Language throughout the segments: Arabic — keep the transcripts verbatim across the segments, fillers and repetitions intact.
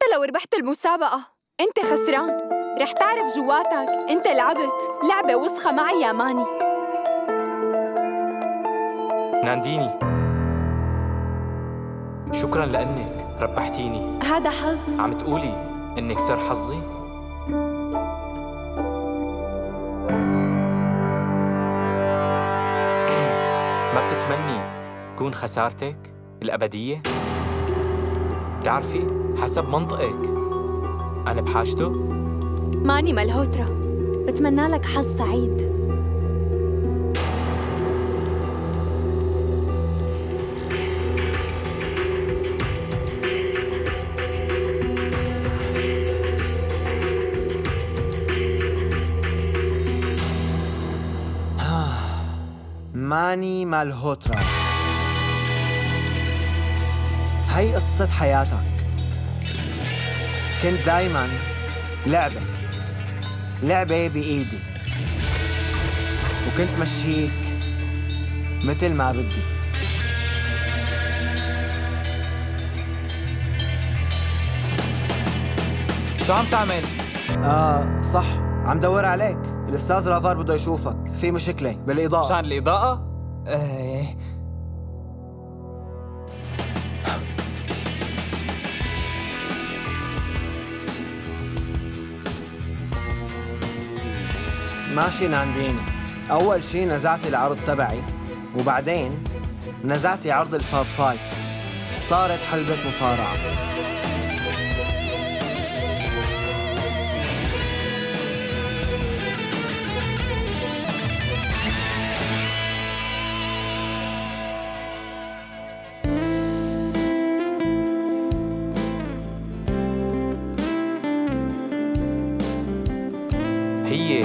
لو ربحت المسابقة أنت خسران. رح تعرف جواتك أنت لعبت لعبة وسخة معي يا ماني. نانديني، شكراً لأنك ربحتيني. هذا حظ. عم تقولي إنك سر حظي؟ ما بتتمني كون خسارتك الأبدية؟ بتعرفي حسب منطقك أنا بحاجته؟ ماني ملهوترا، بتمنى لك حظ سعيد. ماني مالهوترا، هي قصة حياتك. كنت دايماً لعبة لعبة بإيدي، وكنت مشيك مثل ما بدي. شو عم تعمل؟ آه صح، عم دور عليك. الأستاذ رافار بده يشوفك، في مشكلة بالإضاءة. مشان الإضاءة؟ ايه ماشي نانديني، أول شي نزعتي العرض تبعي، وبعدين نزعتي عرض الفاب فايف، صارت حلبة مصارعة. هي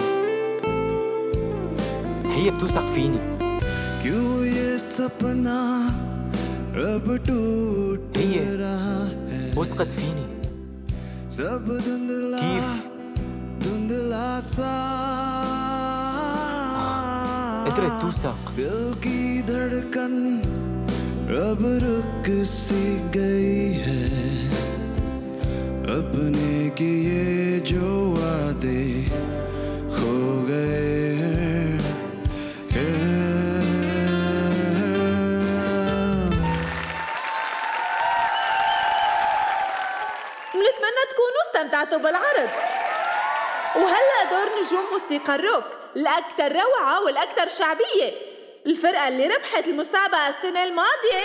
هي بتوثق فيني. هي وثقت فيني. كيف قدرت توثق؟ अपने किए जो वादे खो गए हैं। بنتمنى تكونوا استمتعتوا بالعرض. وهلا دور نجوم موسيقى الروك الأكثر روعة والأكثر شعبية، الفرقة اللي ربحت المسابقة السنة الماضية.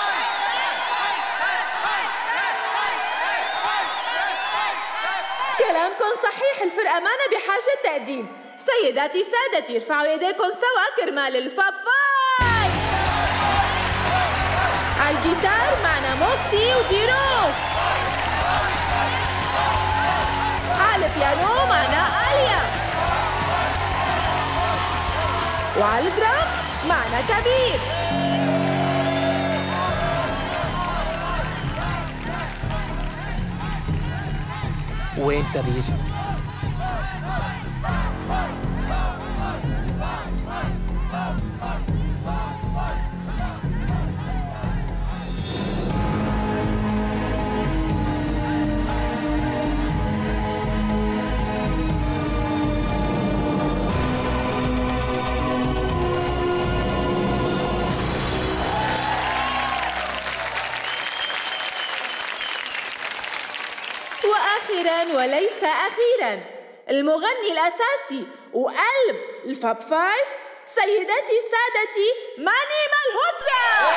كلامكم صحيح، الفرقة مانا بحاجة تقديم. سيداتي سادتي، ارفعوا ايديكم سوا كرمال الفاب فايف. على الجيتار معنا موكتي وديروك. على البيانو معنا آليا. وعلى الدرام معنا كبير. وين كبير؟ وأخيراً وليس أخيراً، المغني الأساسي وقلب الفاب فايف، سيداتي سادتي، ماني مالهوترا.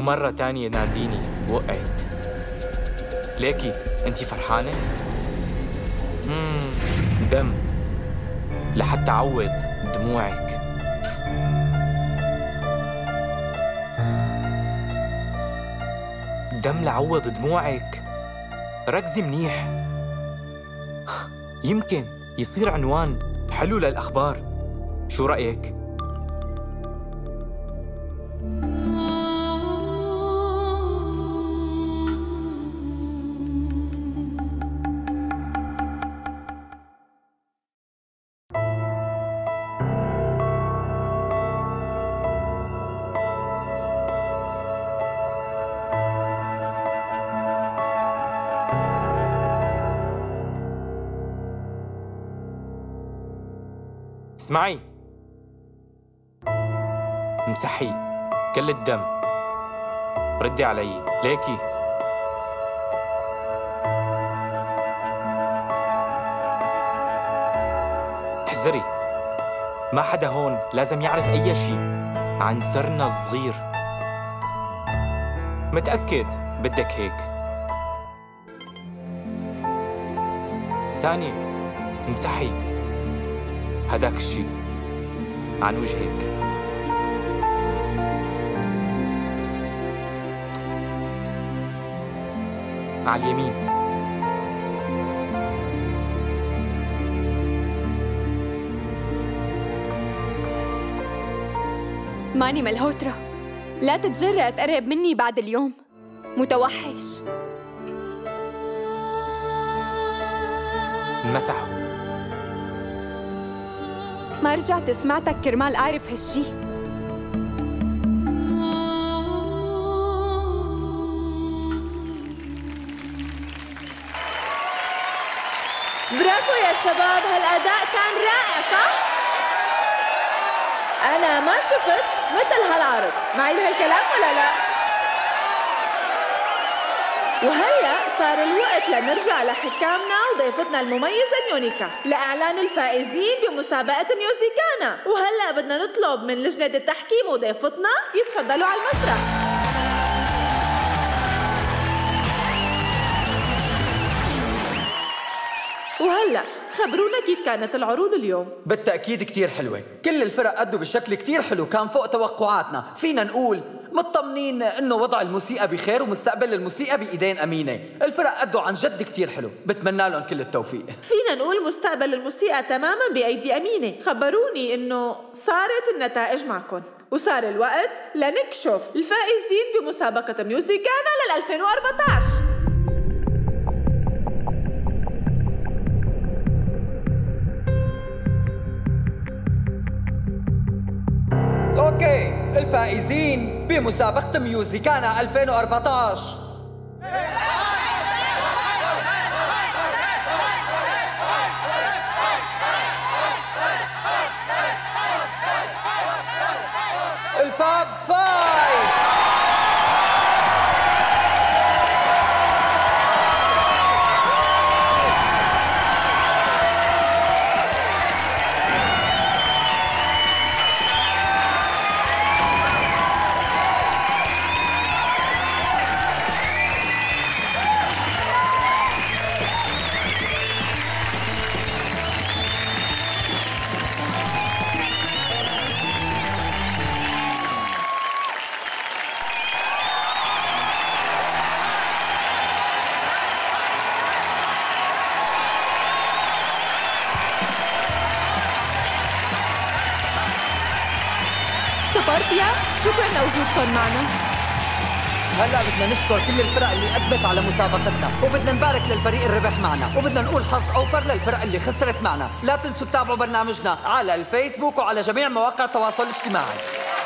ومرة تانية ناديني وقعت. ليكي انتي فرحانة؟ مم. دم لحتى عوض دموعك. دم لعوض دموعك. ركزي منيح، يمكن يصير عنوان حلو للأخبار. شو رأيك؟ اسمعي، امسحي كل الدم، ردي علي. ليكي احذري، ما حدا هون لازم يعرف أي شيء عن سرنا الصغير. متأكد بدك هيك؟ ثانية، امسحي هداك الشيء عن وجهك. على اليمين. ماني ملهوترة، لا تتجرأ تقرب مني بعد اليوم، متوحش. انمسحوا. ما رجعت سمعتك كرمال أعرف هالشي. برافو يا شباب، هالأداء كان رائع صح؟ أنا ما شفت مثل هالعرض، معي بهالكلام ولا لا؟ وهلأ صار الوقت لنرجع لحكامنا وضيفتنا المميزة نيونيكا لإعلان الفائزين بمسابقة ميوزيكانا. وهلأ بدنا نطلب من لجنة التحكيم وضيفتنا يتفضلوا على المسرح. وهلأ خبرونا كيف كانت العروض اليوم. بالتأكيد كتير حلوة، كل الفرق أدوا بشكل كتير حلو، كان فوق توقعاتنا. فينا نقول مطمنين إنه وضع الموسيقى بخير ومستقبل الموسيقى بإيدين أمينة. الفرق أدوا عن جد كتير حلو، بتمنى لهم كل التوفيق. فينا نقول مستقبل الموسيقى تماماً بأيدي أمينة. خبروني إنه صارت النتائج معكم، وصار الوقت لنكشف الفائزين بمسابقة ميوزيكانا لل ألفين وأربعة عشر. اوكي، الفائزين بمسابقة ميوزيكانا ألفين وأربعة عشر الفاب فايف. سبارتيا، شكراً لوجودكم معنا. هلا بدنا نشكر كل الفرق اللي قدمت على مسابقتنا، وبدنا نبارك للفريق اللي ربح معنا، وبدنا نقول حظ اوفر للفرق اللي خسرت معنا. لا تنسوا تتابعوا برنامجنا على الفيسبوك وعلى جميع مواقع التواصل الاجتماعي.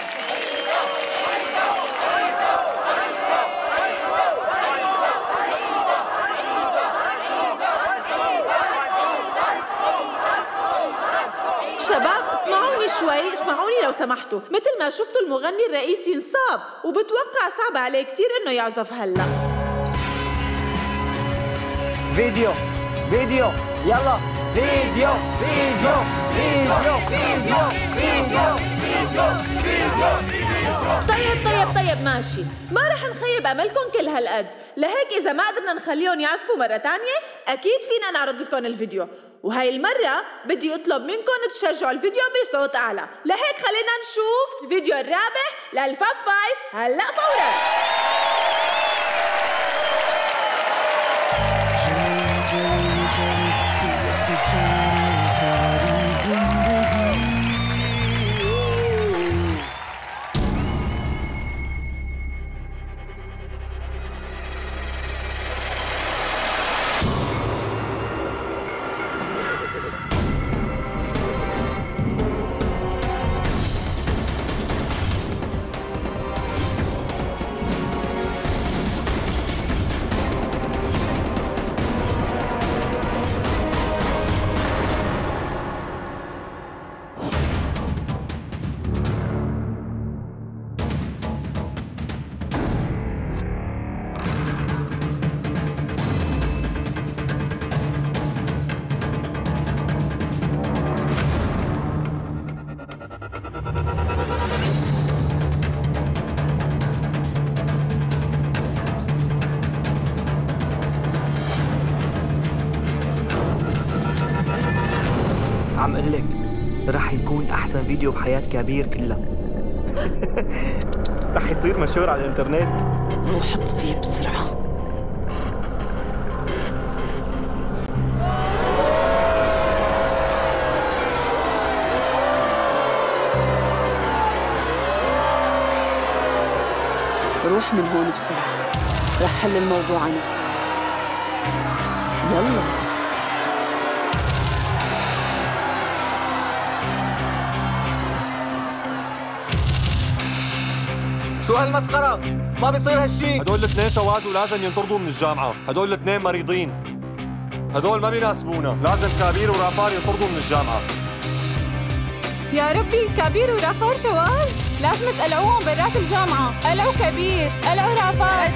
شباب اسمعوني شوي، اسمعوني لو سمحتوا. مثل ما شفتوا المغني الرئيسي انصاب، وبتوقع صعب عليه كتير انه يعزف هلا. فيديو فيديو يلا فيديو فيديو فيديو فيديو فيديو فيديو فيديو طيب طيب طيب ماشي، ما رح نخيب املكم كل هالقد، لهيك اذا ما قدرنا نخليهم يعزفوا مرة تانية اكيد فينا نعرض لكم الفيديو، وهاي المرة بدي اطلب منكم تشجعوا الفيديو بصوت اعلى، لهيك خلينا نشوف الفيديو الرابح للفاب فايف هلا فورا. عم قلك رح يكون أحسن فيديو بحياة كابير كلها. رح يصير مشهور على الإنترنت. روح اطفيه بسرعة. روح من هون بسرعة، رح حل الموضوع أنا. يلا. شو هالمسخرة؟ ما بيصير هالشي. هدول الاثنين شواذ ولازم ينطردوا من الجامعة، هدول الاثنين مريضين. هدول ما بيناسبونا، لازم كابير ورافار ينطردوا من الجامعة. يا ربي، كابير ورافار شواذ؟ لازم تقلعوهم برات الجامعة، قلعوا كبير، قلعوا رافار.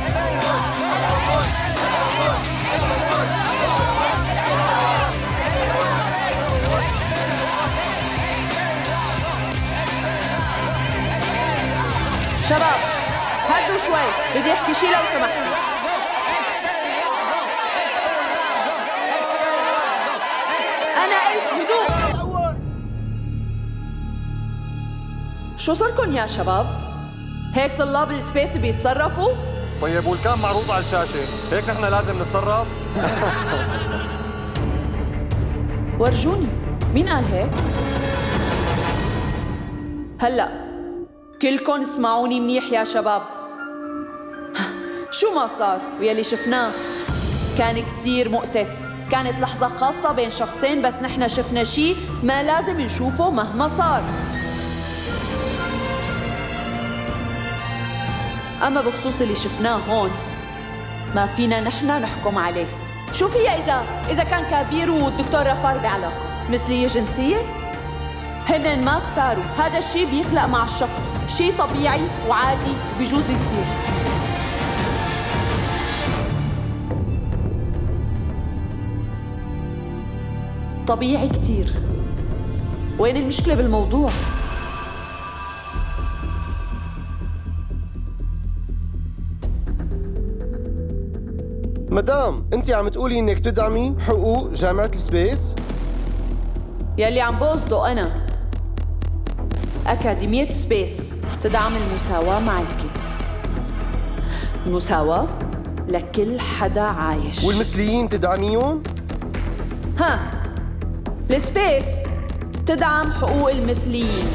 شباب هدوا شوي، بدي احكي شي لو سمحتوا. أنا قلت هدوء. شو صاركن يا شباب؟ هيك طلاب السبيس بيتصرفوا؟ طيب والكام معروض على الشاشة، هيك نحن لازم نتصرف؟ ورجوني، مين قال هيك؟ هلأ كلكن اسمعوني منيح يا شباب. شو ما صار ويلي شفناه كان كتير مؤسف، كانت لحظة خاصة بين شخصين، بس نحن شفنا شي ما لازم نشوفه مهما صار. أما بخصوص اللي شفناه هون ما فينا نحن نحكم عليه. شو فيها إذا إذا كان كابير والدكتور رافار بعلاقة مثلية جنسية؟ هن ما اختاروا، هذا الشيء بيخلق مع الشخص، شيء طبيعي وعادي بيجوز يصير. طبيعي كتير. وين المشكلة بالموضوع؟ مدام، انت عم تقولي انك تدعمي حقوق جامعة السبيس؟ يلي عم بقصده أنا أكاديمية سبيس تدعم المساواة مع الكل، المساواة لكل حدا عايش. والمثليين تدعميهم؟ ها، السبيس تدعم حقوق المثليين.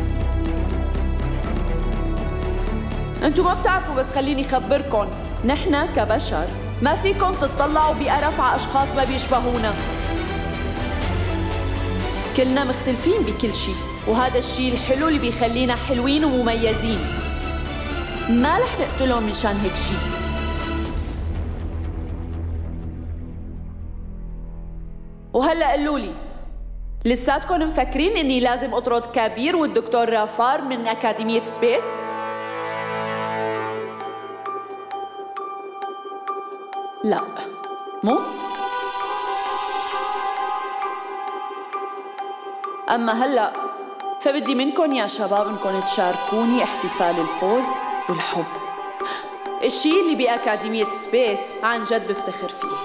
انتو ما بتعرفوا، بس خليني خبركن، نحن كبشر ما فيكم تطلعوا بقرف على أشخاص ما بيشبهونا. كلنا مختلفين بكل شيء، وهذا الشيء الحلو اللي بيخلينا حلوين ومميزين. ما رح نقتلهم مشان هيك شيء. وهلا قولوا لي، لساتكم مفكرين اني لازم اطرد كابير والدكتور رافار من اكاديمية سبيس؟ لا، مو؟ أما هلأ فبدي منكن يا شباب انكم تشاركوني احتفال الفوز والحب، الشيء اللي بأكاديمية سبيس عن جد بفتخر فيه.